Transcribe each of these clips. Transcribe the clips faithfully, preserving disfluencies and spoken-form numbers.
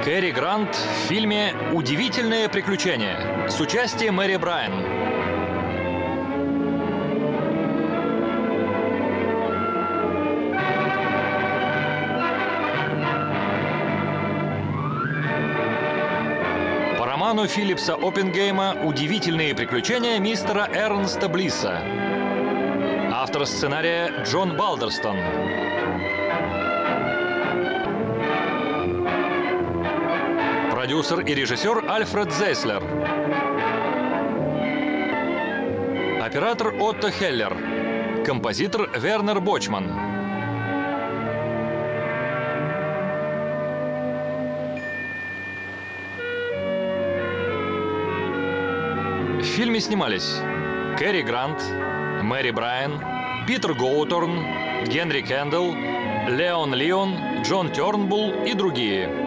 Кэрри Грант в фильме «Удивительные приключения» с участием Мэри Брайан. По роману Филлипса Оппенгейма «Удивительные приключения мистера Эрнста Блисса». Автор сценария Джон Балдерстон. Продюсер и режиссер Альфред Зейслер. Оператор Отто Хеллер. Композитор Вернер Бочман. В фильме снимались Кэрри Грант, Мэри Брайан, Питер Гоуторн, Генри Кендалл, Леон Лион, Джон Тернбулл и другие.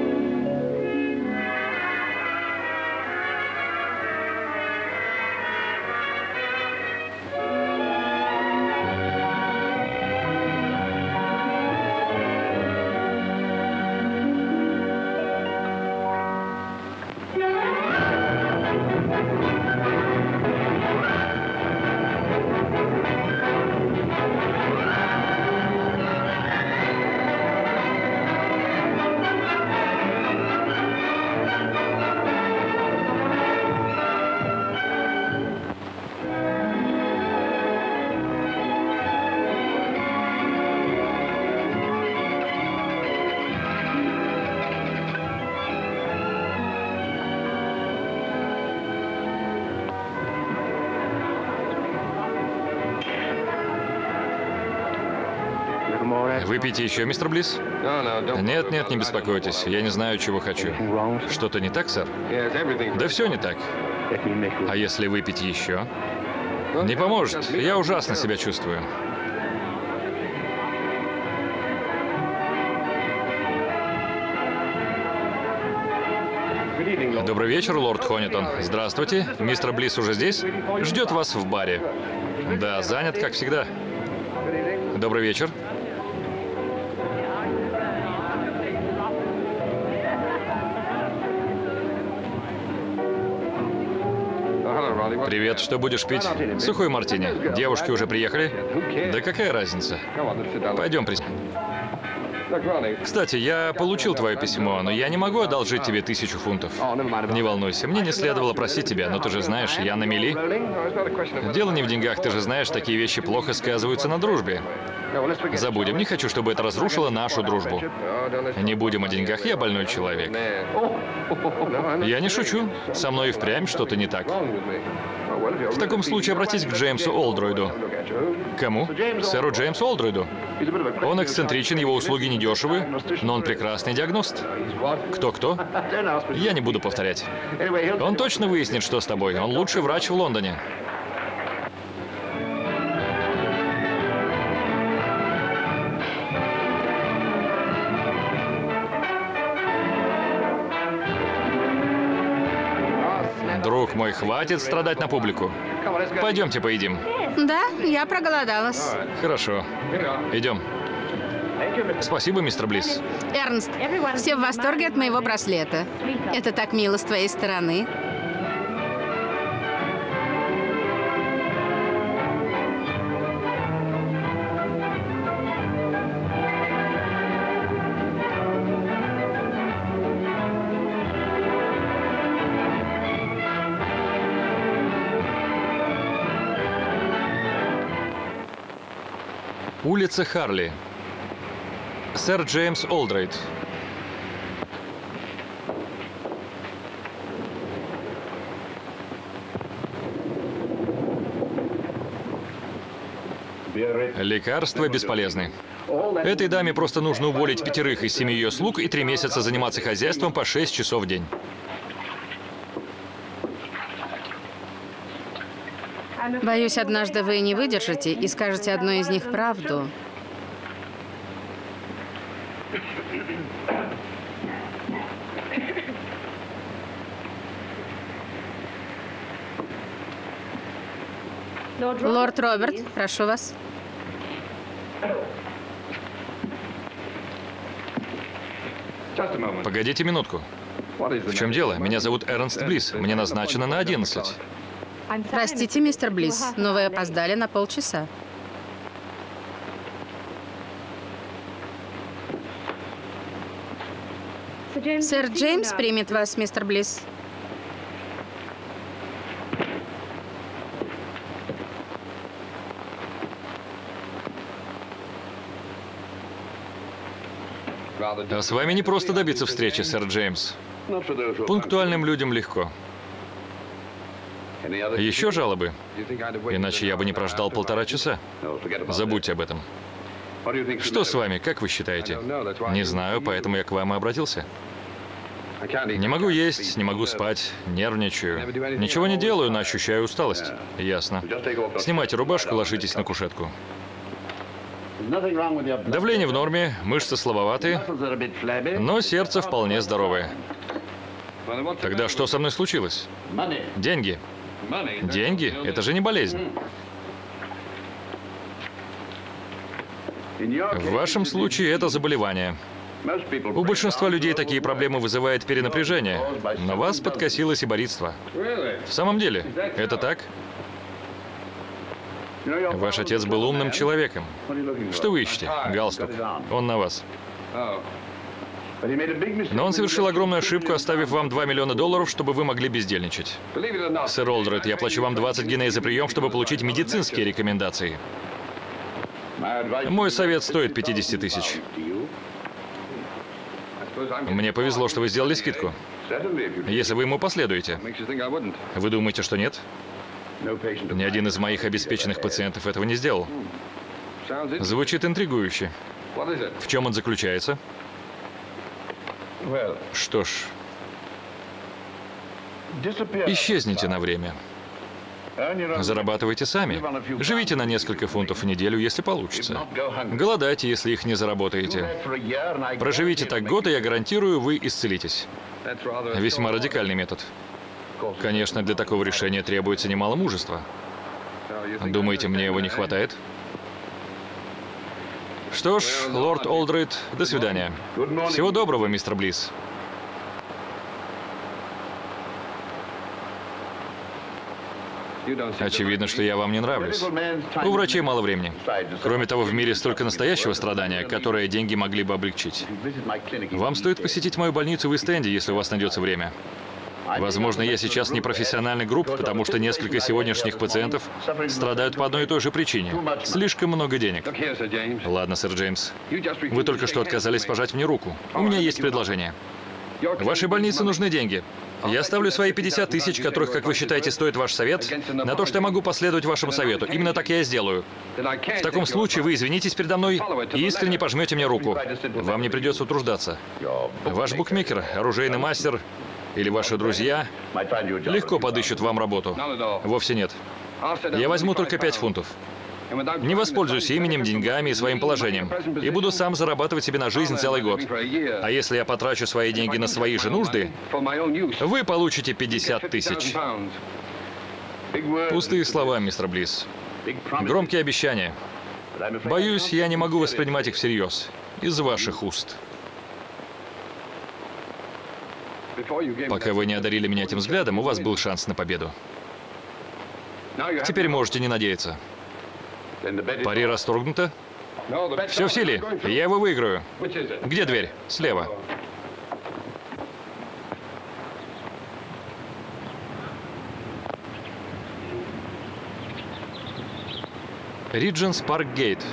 Выпейте еще, мистер Блисс? Нет, нет, не беспокойтесь. Я не знаю, чего хочу. Что-то не так, сэр? Да все не так. А если выпить еще? Не поможет. Я ужасно себя чувствую. Добрый вечер, лорд Хонитон. Здравствуйте. Мистер Блисс уже здесь? Ждет вас в баре. Да, занят, как всегда. Добрый вечер. Привет, что будешь пить? Сухой мартини. Девушки уже приехали? Да какая разница? Пойдем, присядь. Кстати, я получил твое письмо, но я не могу одолжить тебе тысячу фунтов. Не волнуйся, мне не следовало просить тебя, но ты же знаешь, я на мели. Дело не в деньгах, ты же знаешь, такие вещи плохо сказываются на дружбе. Забудем, не хочу, чтобы это разрушило нашу дружбу. Не будем о деньгах, я больной человек. Я не шучу, со мной и впрямь что-то не так. В таком случае обратись к Джеймсу Олдройду. Кому? Сэру Джеймсу Олдройду. Он эксцентричен, его услуги недешевы, но он прекрасный диагност. Кто-кто? Я не буду повторять. Он точно выяснит, что с тобой. Он лучший врач в Лондоне. Друг мой, хватит страдать на публику. Пойдемте поедим. Да, я проголодалась. Хорошо. Идем. Спасибо, мистер Блисс. Эрнст, все в восторге от моего браслета. Это так мило с твоей стороны. Улица Харли. Сэр Джеймс Олдройд. Лекарства бесполезны. Этой даме просто нужно уволить пятерых из семи ее слуг и три месяца заниматься хозяйством по шесть часов в день. Боюсь, однажды вы не выдержите и скажете одной из них правду. Лорд Роберт, прошу вас. Погодите минутку. В чем дело? Меня зовут Эрнст Блисс. Мне назначено на одиннадцать. Простите, мистер Блисс, но вы опоздали на полчаса. Сэр Джеймс примет вас, мистер Блисс. А с вами не просто добиться встречи, сэр Джеймс. Пунктуальным людям легко. Еще жалобы? Иначе я бы не прождал полтора часа. Забудьте об этом. Что с вами, как вы считаете? Не знаю, поэтому я к вам и обратился. Не могу есть, не могу спать, нервничаю. Ничего не делаю, но ощущаю усталость. Ясно. Снимайте рубашку, ложитесь на кушетку. Давление в норме, мышцы слабоваты, но сердце вполне здоровое. Тогда что со мной случилось? Деньги. Деньги? Это же не болезнь. В вашем случае это заболевание. У большинства людей такие проблемы вызывают перенапряжение, но вас подкосило сиборитство. В самом деле, это так? Ваш отец был умным человеком. Что вы ищете? Галстук. Он на вас. Но он совершил огромную ошибку, оставив вам два миллиона долларов, чтобы вы могли бездельничать. Сэр Олдред, я плачу вам двадцать гиней за прием, чтобы получить медицинские рекомендации. Мой совет стоит пятьдесят тысяч. Мне повезло, что вы сделали скидку. Если вы ему последуете. Вы думаете, что нет? Ни один из моих обеспеченных пациентов этого не сделал. Звучит интригующе. В чем он заключается? Что ж, исчезните на время. Зарабатывайте сами. Живите на несколько фунтов в неделю, если получится. Голодайте, если их не заработаете. Проживите так год, и я гарантирую, вы исцелитесь. Весьма радикальный метод. Конечно, для такого решения требуется немало мужества. Думаете, мне его не хватает? Что ж, лорд Олдрид, до свидания. Всего доброго, мистер Блисс. Очевидно, что я вам не нравлюсь. У врачей мало времени. Кроме того, в мире столько настоящего страдания, которое деньги могли бы облегчить. Вам стоит посетить мою больницу в Ист-Энде, если у вас найдется время. Возможно, я сейчас не профессиональный групп, потому что несколько сегодняшних пациентов страдают по одной и той же причине. Слишком много денег. Ладно, сэр Джеймс. Вы только что отказались пожать мне руку. У меня есть предложение. Вашей больнице нужны деньги. Я ставлю свои пятьдесят тысяч, которых, как вы считаете, стоит ваш совет, на то, что я могу последовать вашему совету. Именно так я и сделаю. В таком случае вы извинитесь передо мной и искренне пожмете мне руку. Вам не придется утруждаться. Ваш букмекер, оружейный мастер или ваши друзья легко подыщут вам работу. Вовсе нет. Я возьму только пять фунтов. Не воспользуюсь именем, деньгами и своим положением. И буду сам зарабатывать себе на жизнь целый год. А если я потрачу свои деньги на свои же нужды, вы получите пятьдесят тысяч. Пустые слова, мистер Блисс. Громкие обещания. Боюсь, я не могу воспринимать их всерьез. Из ваших уст. Пока вы не одарили меня этим взглядом, у вас был шанс на победу. Теперь можете не надеяться. Пари расторгнуто. Все в силе. Я его выиграю. Где дверь? Слева. Ридженс Парк Гейт.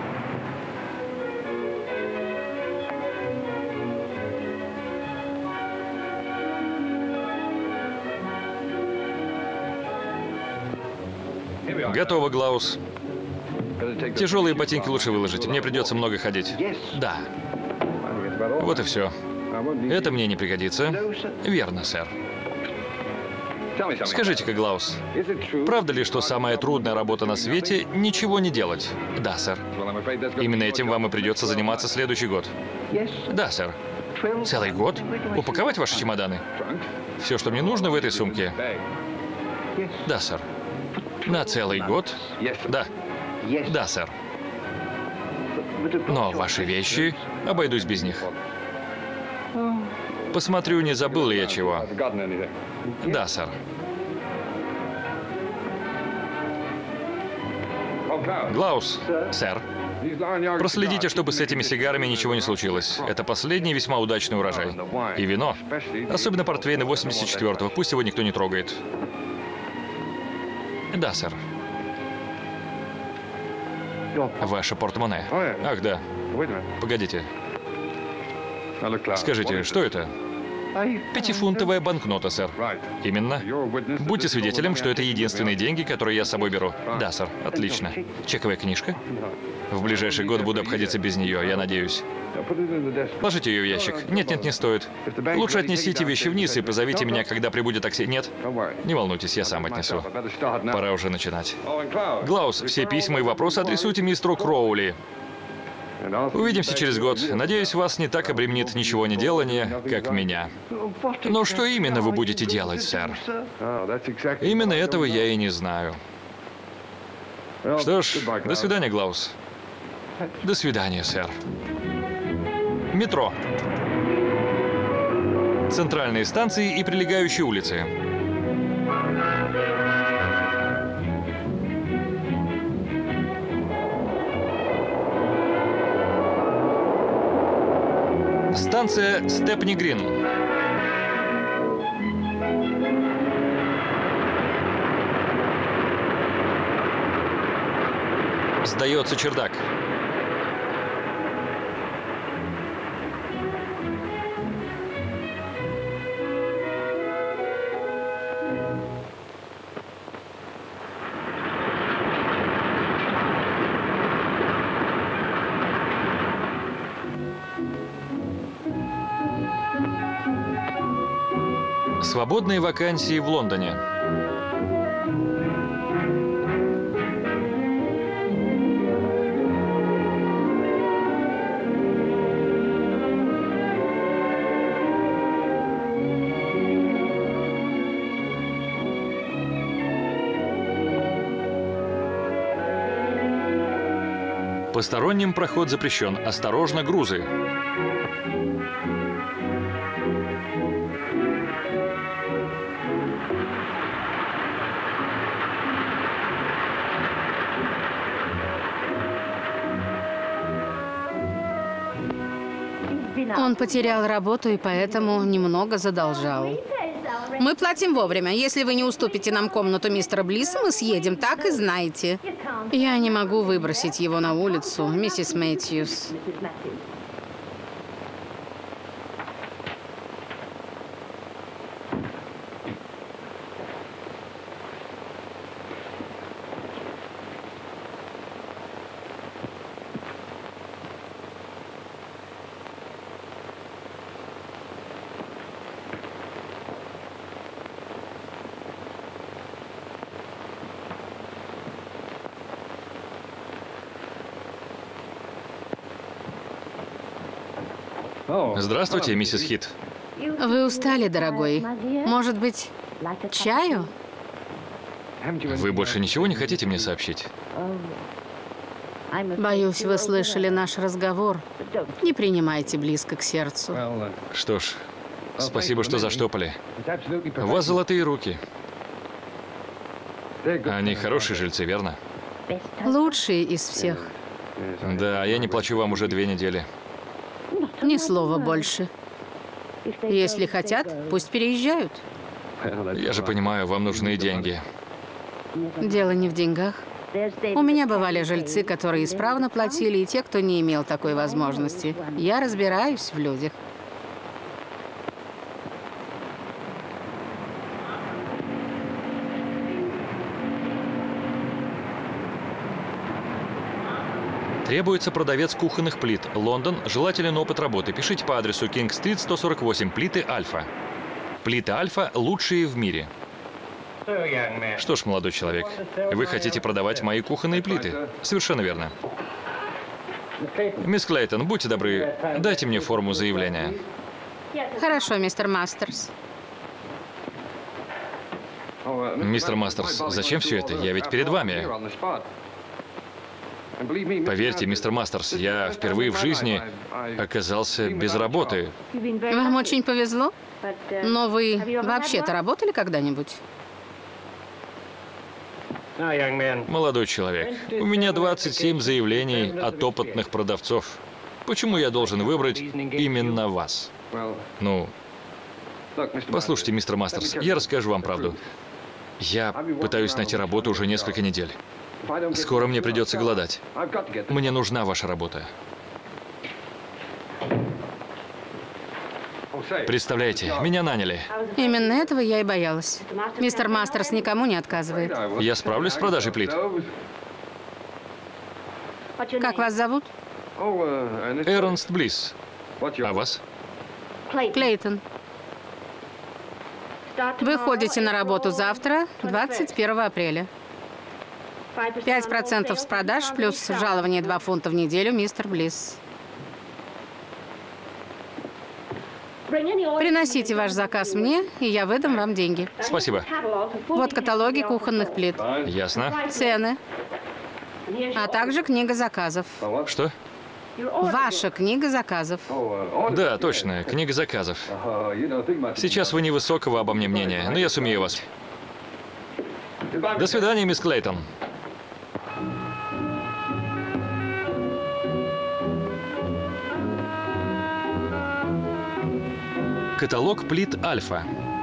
Готово, Глаус. Тяжелые ботинки лучше выложить. Мне придется много ходить. Да. Вот и все. Это мне не пригодится. Верно, сэр. Скажите-ка, Глаус, правда ли, что самая трудная работа на свете — ничего не делать? Да, сэр. Именно этим вам и придется заниматься следующий год. Да, сэр. Целый год? Упаковать ваши чемоданы? Все, что мне нужно в этой сумке? Да, сэр. На целый год? Да. Да, сэр. Но ваши вещи, обойдусь без них. Посмотрю, не забыл ли я чего. Да, сэр. Глаус, сэр. Проследите, чтобы с этими сигарами ничего не случилось. Это последний весьма удачный урожай. И вино. Особенно портвейны восемьдесят четвёртого. Пусть его никто не трогает. Да, сэр. Ваше портмоне. Ах, да. Погодите. Скажите, что это? Пятифунтовая банкнота, сэр. Именно. Будьте свидетелем, что это единственные деньги, которые я с собой беру. Да, сэр. Отлично. Чековая книжка? В ближайший год буду обходиться без нее, я надеюсь. Положите ее в ящик. Нет-нет, не стоит. Лучше отнесите вещи вниз и позовите меня, когда прибудет такси. Нет? Не волнуйтесь, я сам отнесу. Пора уже начинать. Глаус, все письма и вопросы адресуйте мистеру Кроули. Увидимся через год. Надеюсь, вас не так обременит ничего не делание, как меня. Но что именно вы будете делать, сэр? Именно этого я и не знаю. Что ж, до свидания, Глаус. До свидания, сэр. Метро. Центральные станции и прилегающие улицы. Станция Степни-Грин. Сдается чердак. Свободные вакансии в Лондоне. Посторонним проход запрещен. Осторожно, грузы. Он потерял работу и поэтому немного задолжал. Мы платим вовремя. Если вы не уступите нам комнату мистера Блисса, мы съедем, так и знаете. Я не могу выбросить его на улицу, миссис Мэтьюс. Здравствуйте, миссис Хит. Вы устали, дорогой? Может быть, чаю? Вы больше ничего не хотите мне сообщить? Боюсь, вы слышали наш разговор. Не принимайте близко к сердцу. Что ж, спасибо, что заштопали. У вас золотые руки. Они хорошие жильцы, верно? Лучшие из всех. Да, я не плачу вам уже две недели. Ни слова больше. Если хотят, пусть переезжают. Я же понимаю, вам нужны деньги. Дело не в деньгах. У меня бывали жильцы, которые исправно платили, и те, кто не имел такой возможности. Я разбираюсь в людях. Требуется продавец кухонных плит. Лондон. Желателен опыт работы. Пишите по адресу Кинг-стрит, сто сорок восемь. Плиты Альфа. Плиты Альфа лучшие в мире. Что ж, молодой человек, вы хотите продавать мои кухонные плиты? Совершенно верно. Мисс Клейтон, будьте добры, дайте мне форму заявления. Хорошо, мистер Мастерс. Мистер Мастерс, зачем все это? Я ведь перед вами. Поверьте, мистер Мастерс, я впервые в жизни оказался без работы. Вам очень повезло. Но вы вообще-то работали когда-нибудь? Молодой человек, у меня двадцать семь заявлений от опытных продавцов. Почему я должен выбрать именно вас? Ну, послушайте, мистер Мастерс, я расскажу вам правду. Я пытаюсь найти работу уже несколько недель. Скоро мне придется голодать. Мне нужна ваша работа. Представляете, меня наняли. Именно этого я и боялась. Мистер Мастерс никому не отказывает. Я справлюсь с продажей плит. Как вас зовут? Эрнст Блисс. А вас? Клейтон. Вы ходите на работу завтра, двадцать первого апреля. пять процентов с продаж плюс жалование два фунта в неделю, мистер Блисс. Приносите ваш заказ мне, и я выдам вам деньги. Спасибо. Вот каталоги кухонных плит. Ясно. Цены. А также книга заказов. Что? Ваша книга заказов. Да, точно, книга заказов. Сейчас вы невысокого обо мне мнения, но я сумею вас. До свидания, мисс Клейтон. Каталог плит Альфа.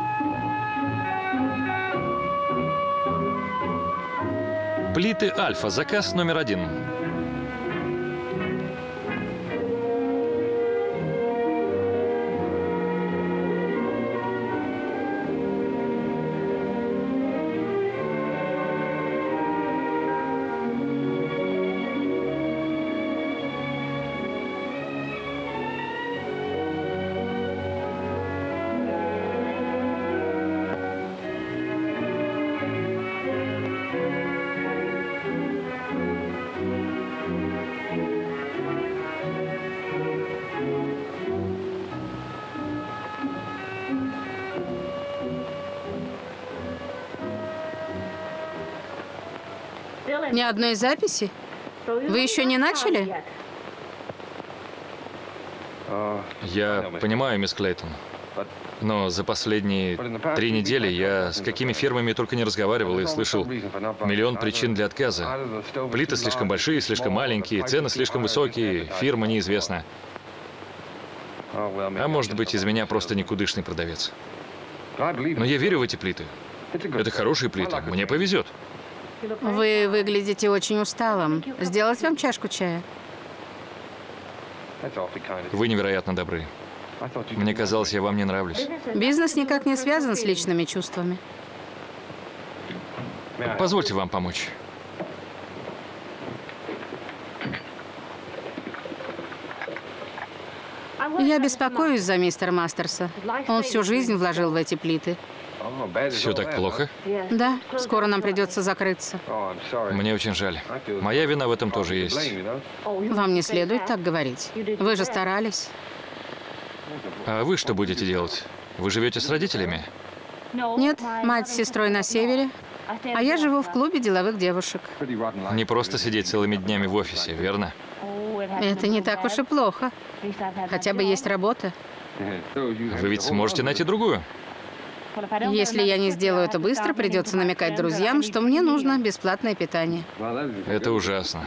Плиты Альфа. Заказ номер один. Ни одной записи? Вы еще не начали? Я понимаю, мисс Клейтон. Но за последние три недели я с какими фирмами только не разговаривал и слышал миллион причин для отказа. Плиты слишком большие, слишком маленькие, цены слишком высокие, фирма неизвестна. А может быть, из меня просто никудышный продавец. Но я верю в эти плиты. Это хорошие плиты, мне повезет. Вы выглядите очень усталым. Сделать вам чашку чая? Вы невероятно добры. Мне казалось, я вам не нравлюсь. Бизнес никак не связан с личными чувствами. Позвольте вам помочь. Я беспокоюсь за мистера Мастерса. Он всю жизнь вложил в эти плиты. Все так плохо? Да, скоро нам придется закрыться. Мне очень жаль. Моя вина в этом тоже есть. Вам не следует так говорить. Вы же старались. А вы что будете делать? Вы живете с родителями? Нет, мать с сестрой на севере, а я живу в клубе деловых девушек. Не просто сидеть целыми днями в офисе, верно? Это не так уж и плохо. Хотя бы есть работа. Вы ведь сможете найти другую. Если я не сделаю это быстро, придется намекать друзьям, что мне нужно бесплатное питание. Это ужасно.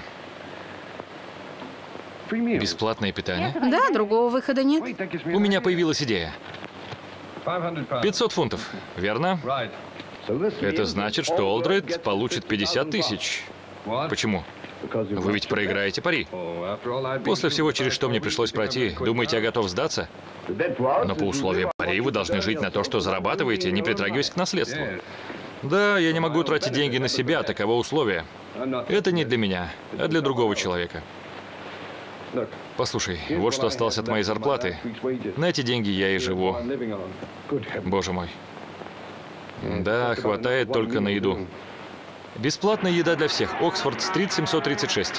Бесплатное питание? Да, другого выхода нет. У меня появилась идея. пятьсот фунтов, верно? Это значит, что Олдред получит пятьдесят тысяч. Почему? Вы ведь проиграете пари. После всего, через что мне пришлось пройти, думаете, я готов сдаться? Но по условиям пари вы должны жить на то, что зарабатываете, не притрагиваясь к наследству. Да, я не могу тратить деньги на себя, таково условие. Это не для меня, а для другого человека. Послушай, вот что осталось от моей зарплаты. На эти деньги я и живу. Боже мой. Да, хватает только на еду. Бесплатная еда для всех. Оксфорд-стрит, семьсот тридцать шесть.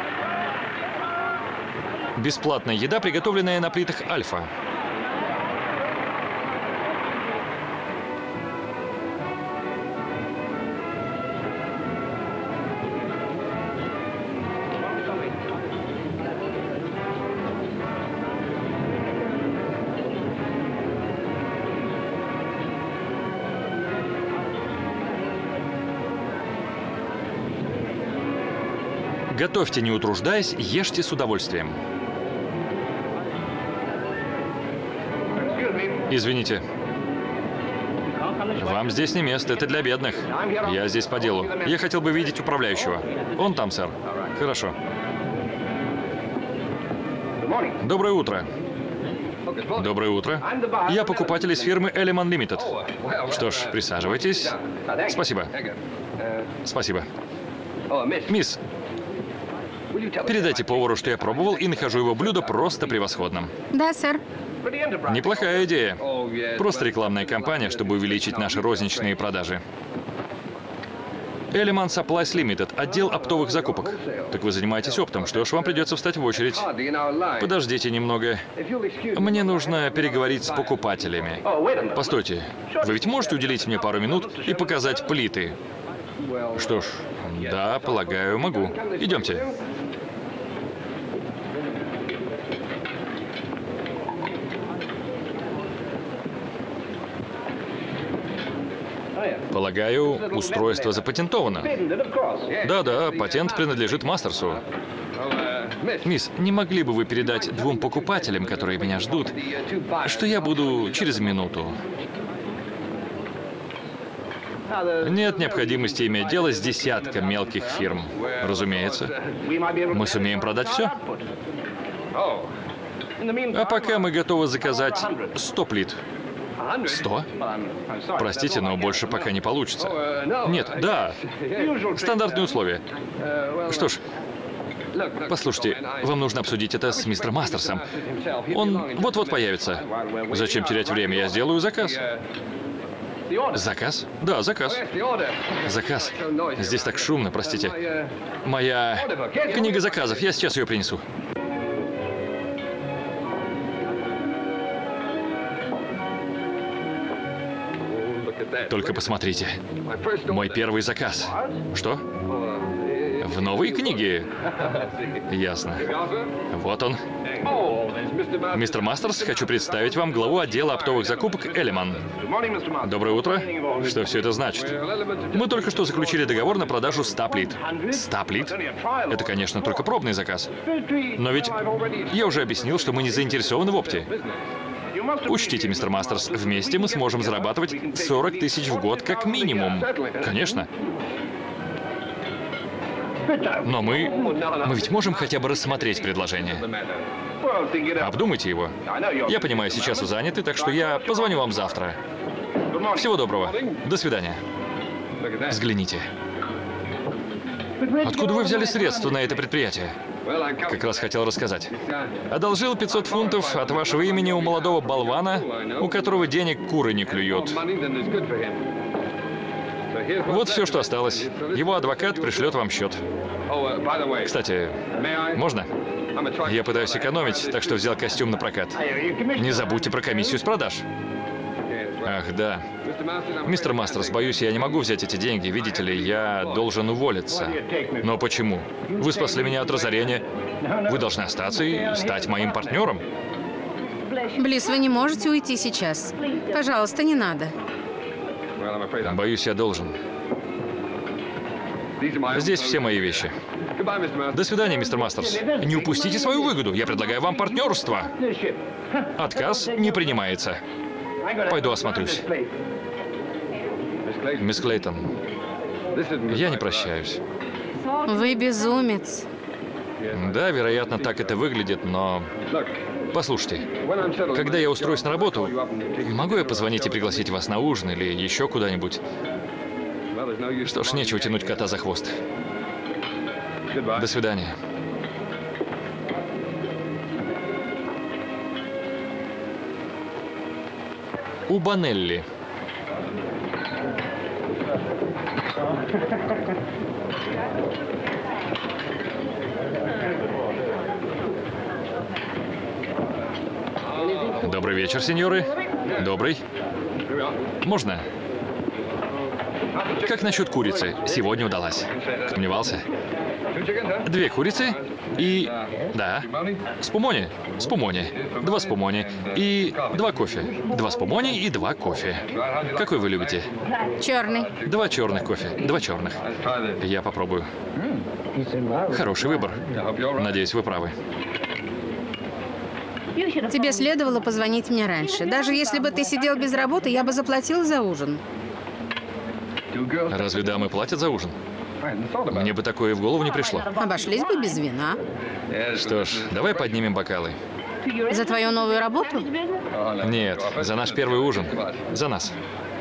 Бесплатная еда, приготовленная на плитах Альфа. Готовьте, не утруждаясь, ешьте с удовольствием. Извините. Вам здесь не место, это для бедных. Я здесь по делу. Я хотел бы видеть управляющего. Он там, сэр. Хорошо. Доброе утро. Доброе утро. Я покупатель из фирмы Элеман Лимитед. Что ж, присаживайтесь. Спасибо. Спасибо. Мисс, передайте повару, что я пробовал и нахожу его блюдо просто превосходным. Да, сэр. Неплохая идея. Просто рекламная кампания, чтобы увеличить наши розничные продажи. Элеман Supplies Limited, отдел оптовых закупок. Так вы занимаетесь оптом, что ж, вам придется встать в очередь. Подождите немного. Мне нужно переговорить с покупателями. Постойте, вы ведь можете уделить мне пару минут и показать плиты? Что ж, да, полагаю, могу. Идемте. Полагаю, устройство запатентовано. Да-да, патент принадлежит Мастерсу. Мисс, не могли бы вы передать двум покупателям, которые меня ждут, что я буду через минуту? Нет необходимости иметь дело с десятком мелких фирм. Разумеется. Мы сумеем продать все. А пока мы готовы заказать сто плит. Сто? Простите, но больше пока не получится. Нет, да. Стандартные условия. Что ж, послушайте, вам нужно обсудить это с мистером Мастерсом. Он вот-вот появится. Зачем терять время? Я сделаю заказ. Заказ? Да, заказ. Заказ. Здесь так шумно, простите. Моя книга заказов. Я сейчас ее принесу. Только посмотрите. Мой первый заказ. Что? В новой книге. Ясно. Вот он. Мистер Мастерс, хочу представить вам главу отдела оптовых закупок Элеман. Доброе утро. Что все это значит? Мы только что заключили договор на продажу ста плит. ста плит? Это, конечно, только пробный заказ. Но ведь я уже объяснил, что мы не заинтересованы в опте. Учтите, мистер Мастерс, вместе мы сможем зарабатывать сорок тысяч в год как минимум. Конечно. Но мы... Мы ведь можем хотя бы рассмотреть предложение. Обдумайте его. Я понимаю, сейчас вы заняты, так что я позвоню вам завтра. Всего доброго. До свидания. Взгляните. Откуда вы взяли средства на это предприятие? Как раз хотел рассказать. Одолжил пятьсот фунтов от вашего имени у молодого болвана, у которого денег куры не клюют. Вот все, что осталось. Его адвокат пришлет вам счет. Кстати, можно? Я пытаюсь экономить, так что взял костюм на прокат. Не забудьте про комиссию с продаж. Ах, да. Мистер Мастерс, боюсь, я не могу взять эти деньги. Видите ли, я должен уволиться. Но почему? Вы спасли меня от разорения. Вы должны остаться и стать моим партнером. Близ, вы не можете уйти сейчас. Пожалуйста, не надо. Боюсь, я должен. Здесь все мои вещи. До свидания, мистер Мастерс. Не упустите свою выгоду. Я предлагаю вам партнерство. Отказ не принимается. Пойду осмотрюсь. Мисс Клейтон, я не прощаюсь. Вы безумец. Да, вероятно, так это выглядит, но... Послушайте, когда я устроюсь на работу, могу я позвонить и пригласить вас на ужин или еще куда-нибудь? Что ж, нечего тянуть кота за хвост. До свидания. У Банелли. Добрый вечер, сеньоры. Добрый. Можно? Как насчет курицы? Сегодня удалась. Сомневался? Две курицы и... Да. Спумони. Спумони. Два спумони. И два кофе. Два спумони и два кофе. Какой вы любите? Черный. Два черных кофе. Два черных. Я попробую. Хороший выбор. Надеюсь, вы правы. Тебе следовало позвонить мне раньше. Даже если бы ты сидел без работы, я бы заплатила за ужин. Разве дамы платят за ужин? Мне бы такое в голову не пришло. Обошлись бы без вина. Что ж, давай поднимем бокалы. За твою новую работу? Нет, за наш первый ужин. За нас.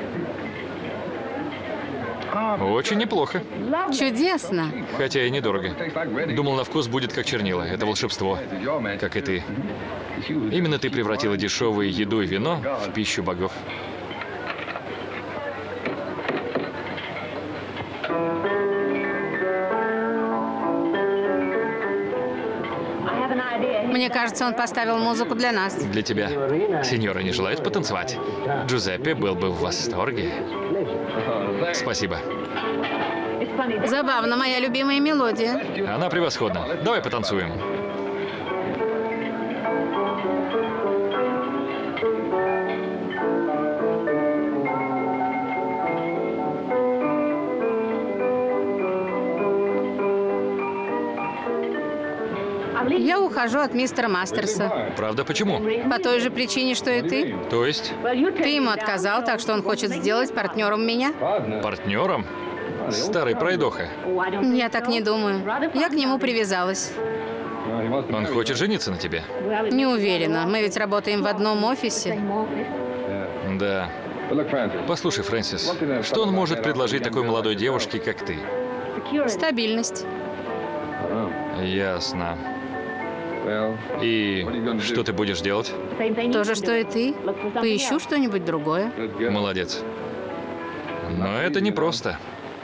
Очень неплохо. Чудесно. Хотя и недорого. Думал, на вкус будет как чернила. Это волшебство. Как и ты. Именно ты превратила дешевую еду и вино в пищу богов. Мне кажется, он поставил музыку для нас. Для тебя. Сеньора не желает потанцевать? Джузеппе был бы в восторге. Спасибо. Забавно, моя любимая мелодия. Она превосходна. Давай потанцуем. Я ухожу от мистера Мастерса. Правда, почему? По той же причине, что и ты. То есть Ты ему отказал, так что он хочет сделать партнером меня. партнером? Старый пройдоха. Я так не думаю. Я к нему привязалась. Он хочет жениться на тебе? Не уверена. Мы ведь работаем в одном офисе. Да. Послушай, Фрэнсис, что он может предложить такой молодой девушке, как ты? Стабильность. Ясно. И что ты будешь делать? То же, что и ты. Поищу что-нибудь другое. Молодец. Но это непросто.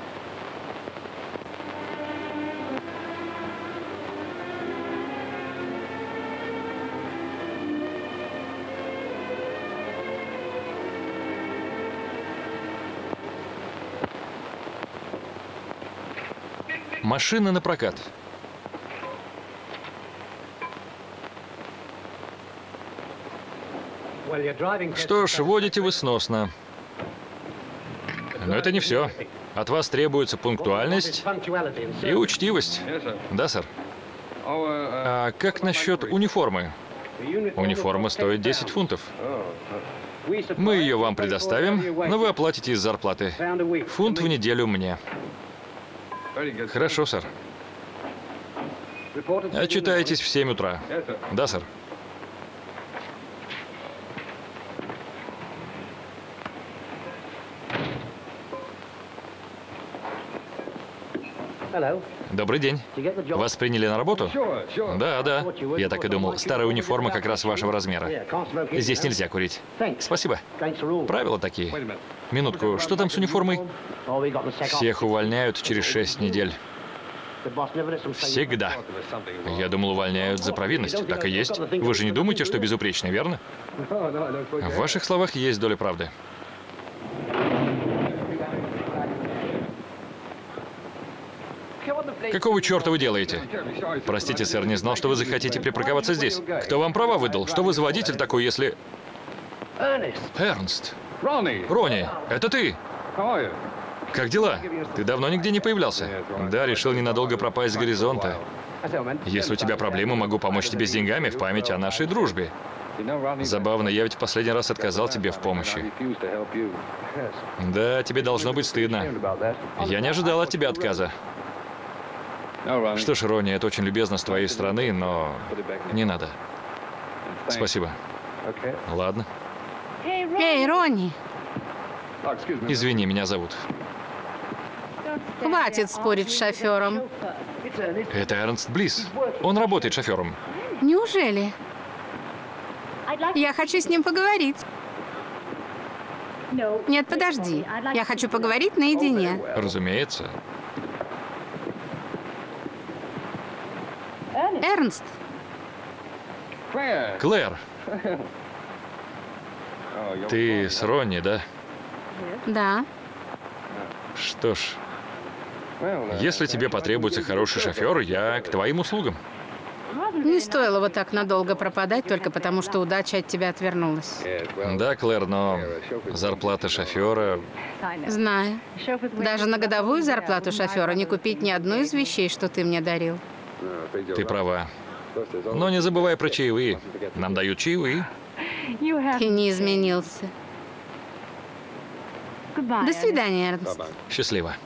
Машина на прокат. Что ж, водите вы сносно. Но это не все. От вас требуется пунктуальность и учтивость. Да, сэр? А как насчет униформы? Униформа стоит десять фунтов. Мы ее вам предоставим, но вы оплатите из зарплаты. Фунт в неделю мне. Хорошо, сэр. Отчитаетесь в семь утра. Да, сэр. Добрый день. Вас приняли на работу? Да, да. Я так и думал. Старая униформа как раз вашего размера. Здесь нельзя курить. Спасибо. Правила такие. Минутку. Что там с униформой? Всех увольняют через шесть недель. Всегда. Я думал, увольняют за провинность. Так и есть. Вы же не думаете, что безупречны, верно? В ваших словах есть доля правды. Какого черта вы делаете? Простите, сэр, не знал, что вы захотите припарковаться здесь. Кто вам права выдал? Что вы за водитель такой, если... Эрнст. Ронни, это ты? Как дела? Ты давно нигде не появлялся? Да, решил ненадолго пропасть с горизонта. Если у тебя проблемы, могу помочь тебе с деньгами в память о нашей дружбе. Забавно, я ведь в последний раз отказал тебе в помощи. Да, тебе должно быть стыдно. Я не ожидал от тебя отказа. Что ж, Ронни, это очень любезно с твоей стороны, но не надо. Спасибо. Ладно. Эй, Ронни, Извини, меня зовут. хватит спорить с шофером. Это Эрнст Блисс. Он работает шофером. Неужели? Я хочу с ним поговорить. Нет, подожди. Я хочу поговорить наедине. Разумеется. Эрнст, Клэр. Ты с Ронни, да? да. Что ж, если тебе потребуется хороший шофер, я к твоим услугам. Не стоило вот так надолго пропадать, только потому что удача от тебя отвернулась. Да, Клэр, но зарплата шофера... Знаю. Даже на годовую зарплату шофера не купить ни одну из вещей, что ты мне дарил. Ты права. Но не забывай про чаевые. Нам дают чаевые. Ты не изменился. До свидания, Эрнст. Счастливо.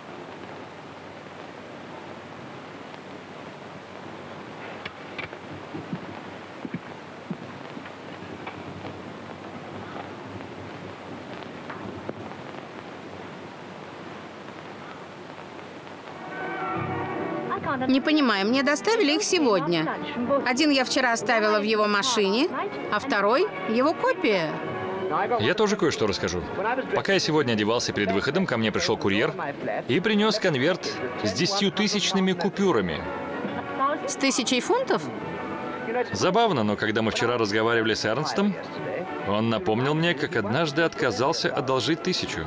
Не понимаю, мне доставили их сегодня. Один я вчера оставила в его машине, а второй — его копия. Я тоже кое-что расскажу. Пока я сегодня одевался перед выходом, ко мне пришел курьер и принес конверт с десятитысячными купюрами. С тысячей фунтов? Забавно, но когда мы вчера разговаривали с Эрнстом, он напомнил мне, как однажды отказался одолжить тысячу.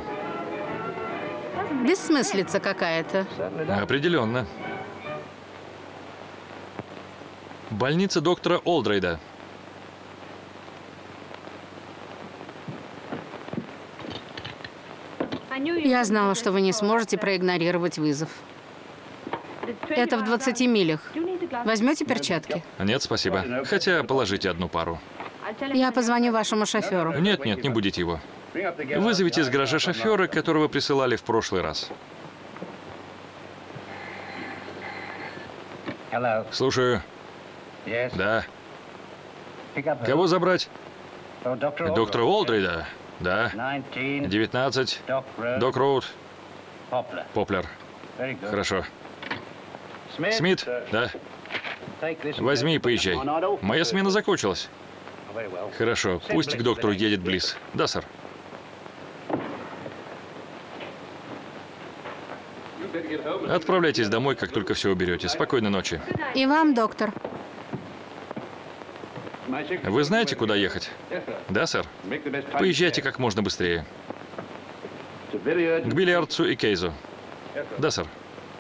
Бессмыслица какая-то. Определенно. Больница доктора Олдрейда. Я знала, что вы не сможете проигнорировать вызов. Это в двадцати милях. Возьмете перчатки? Нет, спасибо. Хотя положите одну пару. Я позвоню вашему шоферу. Нет, нет, не будете его. Вызовите из гаража шофера, которого присылали в прошлый раз. Слушаю. Да. Кого забрать? Доктора Олдрейда? Да. девятнадцать. Док Роуд. Поплер. Хорошо. Смит? Да. Возьми и поезжай. Моя смена закончилась. Хорошо. Пусть к доктору едет Близ. Да, сэр. Отправляйтесь домой, как только все уберете. Спокойной ночи. И вам, доктор. Вы знаете, куда ехать? Да, сэр? Поезжайте как можно быстрее. К Бильярдсу и Кейзу. Да, сэр.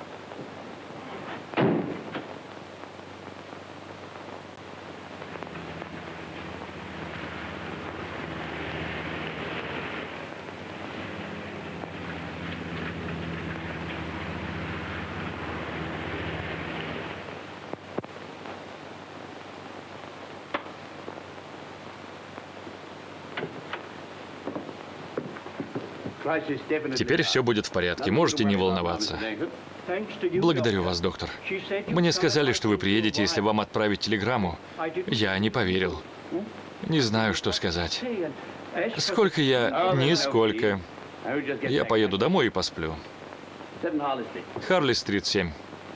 Теперь все будет в порядке, можете не волноваться. Благодарю вас, доктор. Мне сказали, что вы приедете, если вам отправить телеграмму. Я не поверил. Не знаю, что сказать. Сколько я... Нисколько. Я поеду домой и посплю. Харли-стрит, семь.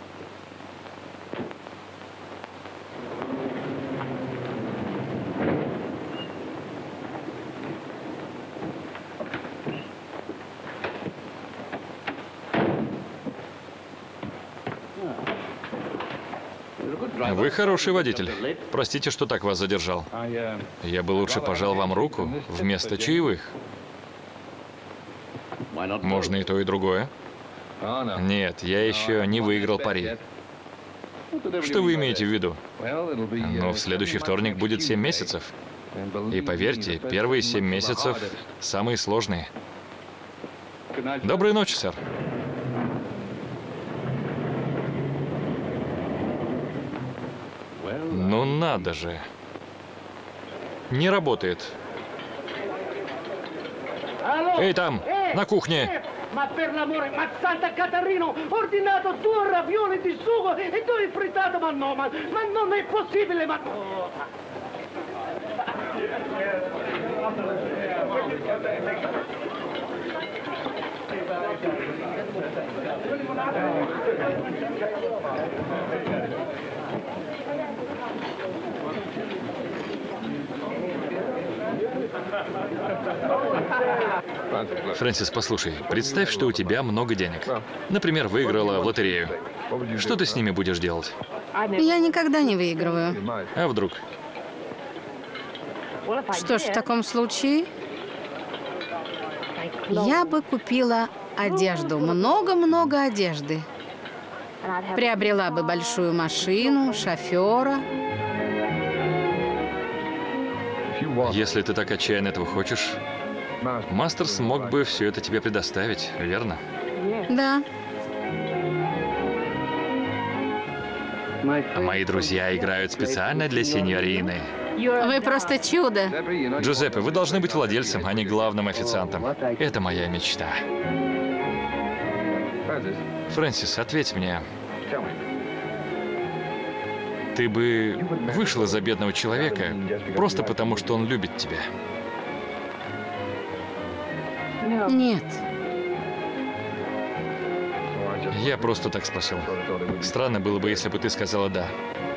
Вы хороший водитель. Простите, что так вас задержал. Я бы лучше пожал вам руку вместо чаевых. Можно и то, и другое. Нет, я еще не выиграл пари. Что вы имеете в виду? Но в следующий вторник будет семь месяцев. И поверьте, первые семь месяцев самые сложные. Доброй ночи, сэр. Ну надо же. Не работает. Эй, там, на кухне. Ma per l'amore, ma Santa Catarino, ho ordinato due ravioli di sugo e due frittato, ma no, ma, ma non è possibile, ma... Фрэнсис, послушай, представь, что у тебя много денег. Например, выиграла в лотерею. Что ты с ними будешь делать? Я никогда не выигрываю. А вдруг? Что ж, в таком случае я бы купила одежду, много-много одежды. Приобрела бы большую машину, шофера. Если ты так отчаянно этого хочешь, Мастерс мог бы все это тебе предоставить, верно? Да. Мои друзья играют специально для сеньорины. Вы просто чудо. Джузеппе, вы должны быть владельцем, а не главным официантом. Это моя мечта. Фрэнсис, ответь мне. Ты бы вышла за бедного человека просто потому, что он любит тебя? Нет. Я просто так спросил. Странно было бы, если бы ты сказала «да».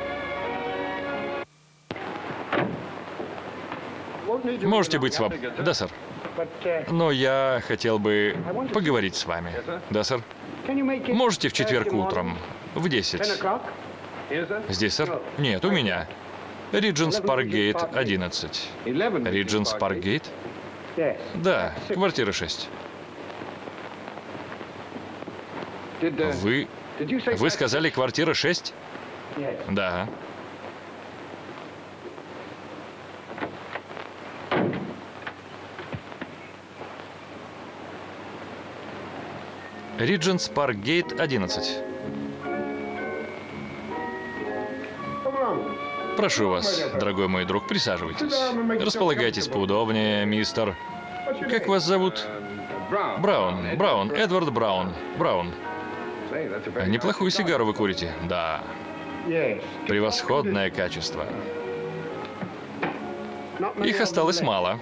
Можете быть свободны. Да, сэр. Но я хотел бы поговорить с вами. Да, сэр. Можете в четверг утром, в десять. Здесь, сэр? Нет, у меня. Ридженс Паркгейт, одиннадцать. Ридженс Паркгейт? Да, квартира шесть. Вы... Вы сказали квартира шесть? Да. Ридженс Паркгейт, одиннадцать. Прошу вас, дорогой мой друг, присаживайтесь. Располагайтесь поудобнее, мистер. Как вас зовут? Браун. Браун. Эдвард Браун. Браун. Неплохую сигару вы курите. Да. Превосходное качество. Их осталось мало.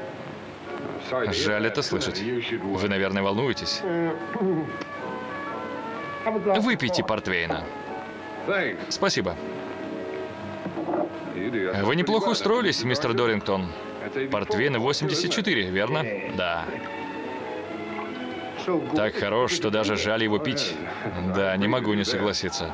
Жаль это слышать. Вы, наверное, волнуетесь. Выпейте портвейна. Спасибо. Вы неплохо устроились, мистер Дорингтон. Портвейна восемьдесят четыре, верно? Да. Так хорош, что даже жаль его пить. Да, не могу не согласиться.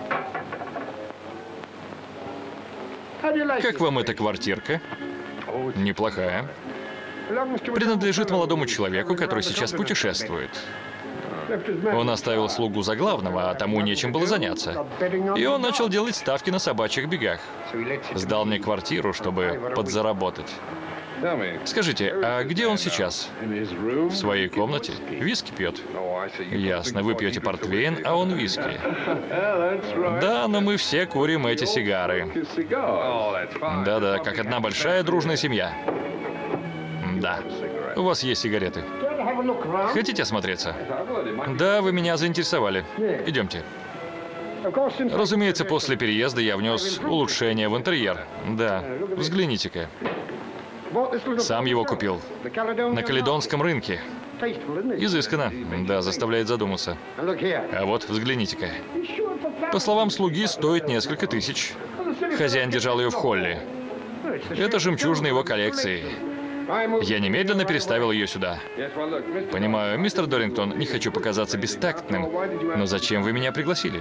Как вам эта квартирка? Неплохая. Принадлежит молодому человеку, который сейчас путешествует. Он оставил слугу за главного, а тому нечем было заняться. И он начал делать ставки на собачьих бегах. Сдал мне квартиру, чтобы подзаработать. Скажите, а где он сейчас? В своей комнате? Виски пьет? Ясно, вы пьете портвейн, а он виски. Да, но мы все курим эти сигары. Да-да, как одна большая дружная семья. Да. У вас есть сигареты. Хотите осмотреться? Да, вы меня заинтересовали. Идемте. Разумеется, после переезда я внес улучшения в интерьер. Да, взгляните-ка. Сам его купил. На Каледонском рынке. Изысканно. Да, заставляет задуматься. А вот, взгляните-ка. По словам слуги, стоит несколько тысяч. Хозяин держал ее в холле. Это жемчужина его коллекции. Я немедленно переставил ее сюда. Понимаю, мистер Дорингтон, не хочу показаться бестактным, но зачем вы меня пригласили?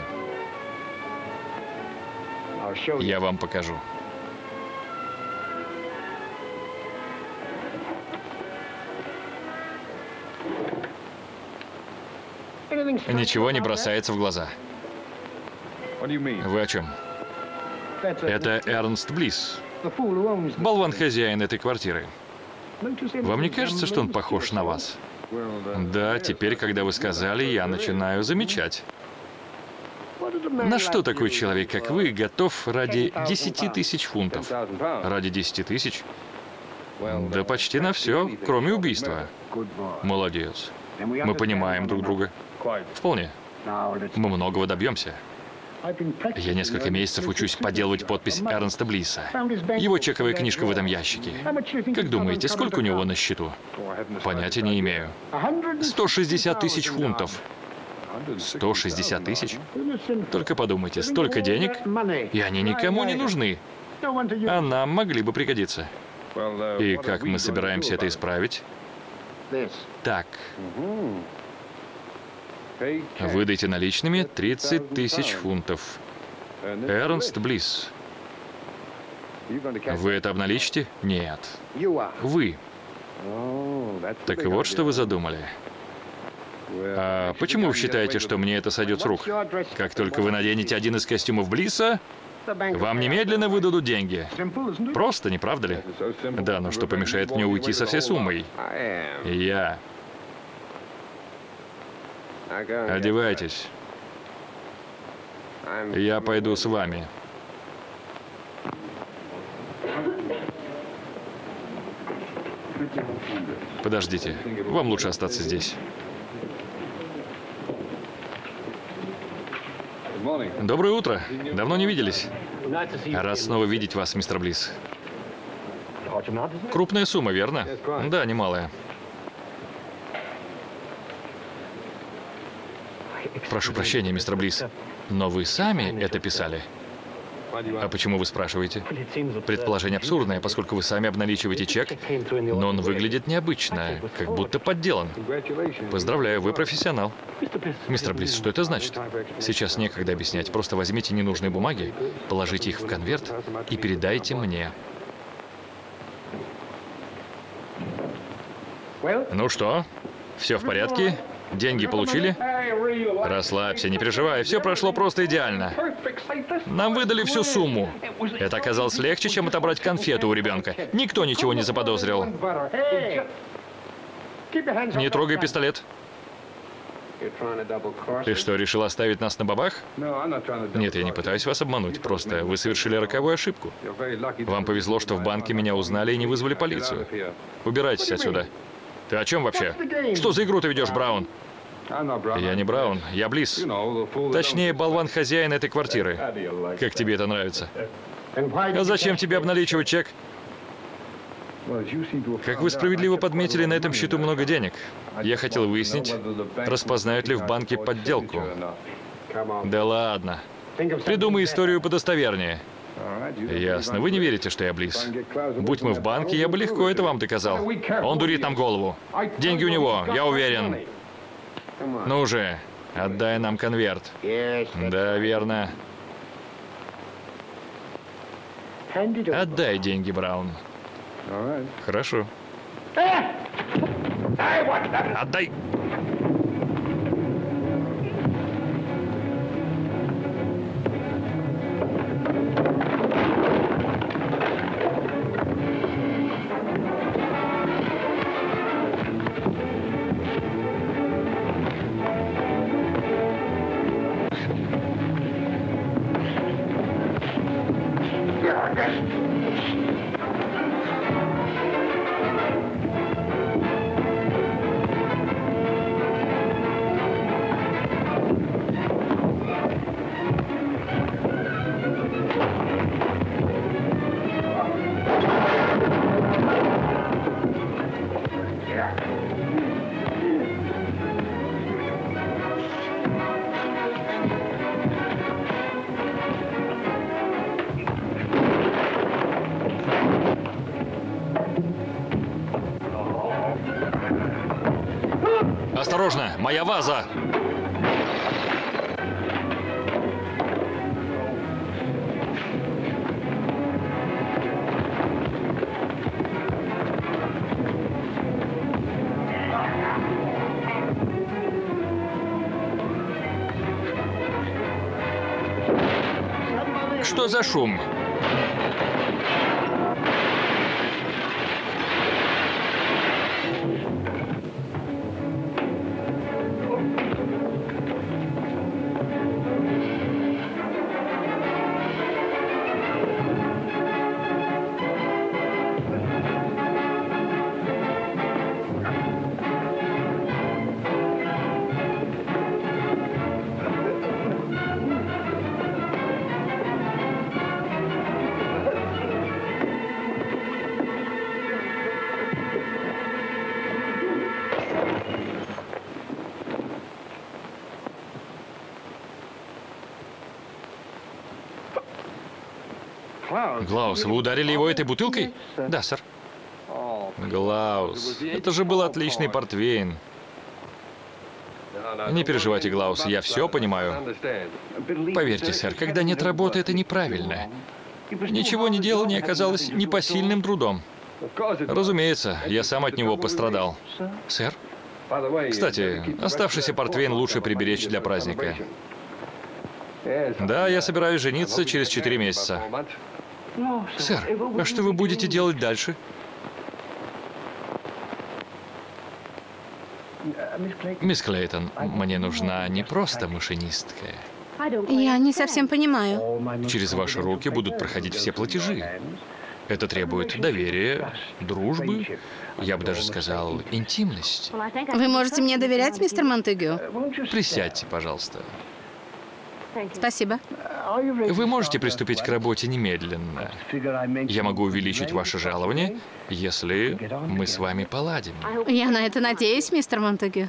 Я вам покажу. Ничего не бросается в глаза. Вы о чем? Это Эрнст Блисс, болван-хозяин этой квартиры. Вам не кажется, что он похож на вас? Да, теперь, когда вы сказали, я начинаю замечать. На что такой человек, как вы, готов ради десяти тысяч фунтов? Ради десяти тысяч? Да почти на все, кроме убийства. Молодец. Мы понимаем друг друга. Вполне. Мы многого добьемся. Я несколько месяцев учусь подделывать подпись Эрнста Блисса. Его чековая книжка в этом ящике. Как думаете, сколько у него на счету? Понятия не имею. сто шестьдесят тысяч фунтов. сто шестьдесят тысяч? Только подумайте, столько денег, и они никому не нужны. А нам могли бы пригодиться. И как мы собираемся это исправить? Так. Выдайте наличными тридцать тысяч фунтов. Эрнст Блисс. Вы это обналичите? Нет. Вы. Так вот, что вы задумали. А почему вы считаете, что мне это сойдет с рук? Как только вы наденете один из костюмов Блисса, вам немедленно выдадут деньги. Просто, не правда ли? Да, но что помешает мне уйти со всей суммой? Я. Одевайтесь. Я пойду с вами. Подождите, вам лучше остаться здесь. Доброе утро. Давно не виделись. Рад снова видеть вас, мистер Блисс. Крупная сумма, верно? Да, немалая. Прошу прощения, мистер Блисс, но вы сами это писали? А почему вы спрашиваете? Предположение абсурдное, поскольку вы сами обналичиваете чек, но он выглядит необычно, как будто подделан. Поздравляю, вы профессионал. Мистер Блисс, что это значит? Сейчас некогда объяснять. Просто возьмите ненужные бумаги, положите их в конверт и передайте мне. Ну что, все в порядке? Деньги получили? Расслабься, не переживай, все прошло просто идеально. Нам выдали всю сумму. Это оказалось легче, чем отобрать конфету у ребенка. Никто ничего не заподозрил. Не трогай пистолет. Ты что, решил оставить нас на бабах? Нет, я не пытаюсь вас обмануть. Просто вы совершили роковую ошибку. Вам повезло, что в банке меня узнали и не вызвали полицию. Убирайтесь отсюда. Ты о чем вообще? Что за игру ты ведешь, Браун? Я не Браун, я Блисс. Точнее, болван-хозяин этой квартиры. Как тебе это нравится? А зачем тебе обналичивать чек? Как вы справедливо подметили, на этом счету много денег. Я хотел выяснить, распознают ли в банке подделку. Да ладно. Придумай историю подостовернее. Ясно. Вы не верите, что я Блисс? Будь мы в банке, я бы легко это вам доказал. Он дурит нам голову. Деньги у него, я уверен. Ну же, отдай нам конверт. Да, верно. Отдай деньги, Браун. Хорошо. Отдай! Осторожно, моя ваза! Что за шум? Глаус, вы ударили его этой бутылкой? Да, сэр. Глаус, это же был отличный портвейн. Не переживайте, Глаус, я все понимаю. Поверьте, сэр, когда нет работы, это неправильно. Ничего не делание оказалось непосильным трудом. Разумеется, я сам от него пострадал. Сэр? Кстати, оставшийся портвейн лучше приберечь для праздника. Да, я собираюсь жениться через четыре месяца. Сэр, а что вы будете делать дальше? Мисс Клейтон, мне нужна не просто машинистка. Я не совсем понимаю. Через ваши руки будут проходить все платежи. Это требует доверия, дружбы, я бы даже сказал, интимности. Вы можете мне доверять, мистер Монтегю? Присядьте, пожалуйста. Спасибо. Вы можете приступить к работе немедленно. Я могу увеличить ваше жалование, если мы с вами поладим. Я на это надеюсь, мистер Монтегю.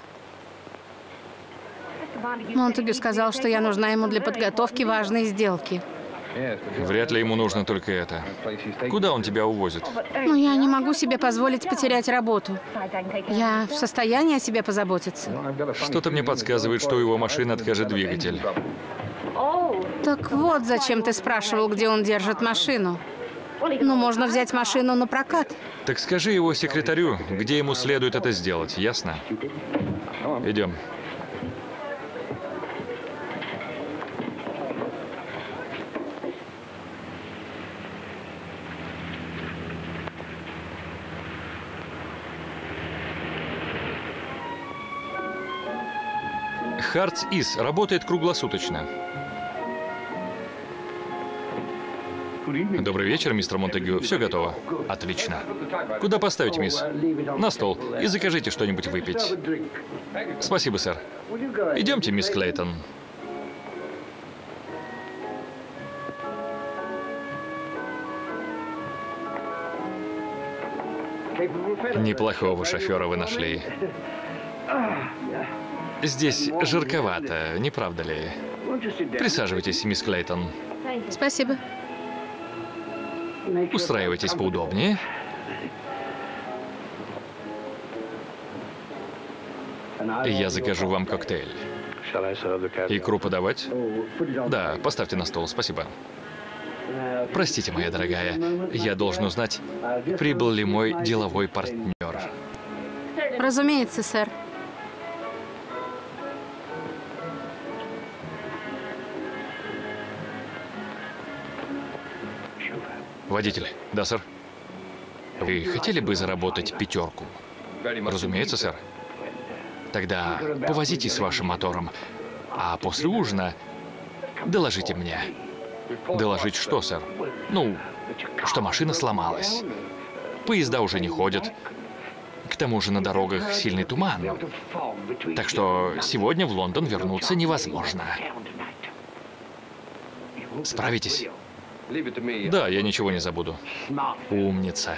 Монтегю сказал, что я нужна ему для подготовки важной сделки. Вряд ли ему нужно только это. Куда он тебя увозит? Но я не могу себе позволить потерять работу. Я в состоянии о себе позаботиться. Что-то мне подсказывает, что у его машины откажет двигатель. Так вот, зачем ты спрашивал, где он держит машину? Ну, можно взять машину на прокат. Так скажи его секретарю, где ему следует это сделать, ясно? Идем. Hearts Ease работает круглосуточно. Добрый вечер, мистер Монтегю. Все готово. Отлично. Куда поставить, мисс? На стол. И закажите что-нибудь выпить. Спасибо, сэр. Идемте, мисс Клейтон. Неплохого шофера вы нашли. Здесь жарковато, не правда ли? Присаживайтесь, мисс Клейтон. Спасибо. Устраивайтесь поудобнее. Я закажу вам коктейль. Икру подавать? Да, поставьте на стол, спасибо. Простите, моя дорогая, я должен узнать, прибыл ли мой деловой партнер. Разумеется, сэр. Водитель. Да, сэр. Вы хотели бы заработать пятерку? Разумеется, сэр. Тогда повозитесь с вашим мотором, а после ужина доложите мне. Доложить что, сэр? Ну, что машина сломалась. Поезда уже не ходят. К тому же на дорогах сильный туман. Так что сегодня в Лондон вернуться невозможно. Справитесь? Да, я ничего не забуду. Умница.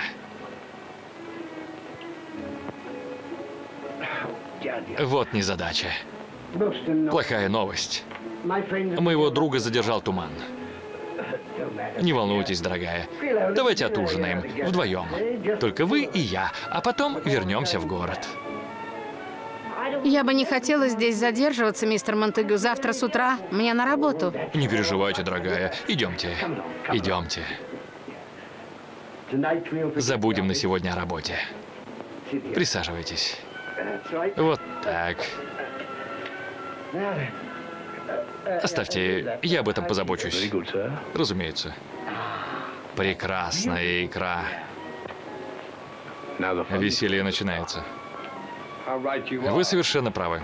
Вот незадача. Плохая новость. Моего друга задержал туман. Не волнуйтесь, дорогая. Давайте отужинаем вдвоем. Только вы и я, а потом вернемся в город. Я бы не хотела здесь задерживаться, мистер Монтегю. Завтра с утра мне на работу. Не переживайте, дорогая. Идемте. Идемте. Забудем на сегодня о работе. Присаживайтесь. Вот так. Оставьте, я об этом позабочусь. Разумеется. Прекрасная икра. Веселье начинается. Вы совершенно правы.